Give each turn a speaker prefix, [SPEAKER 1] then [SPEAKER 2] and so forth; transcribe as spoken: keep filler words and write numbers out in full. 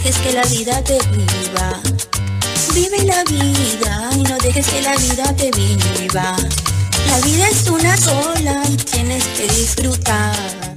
[SPEAKER 1] dejes que la vida te viva. Vive la vida y no dejes que la vida te viva. La vida es una sola y tienes que disfrutar.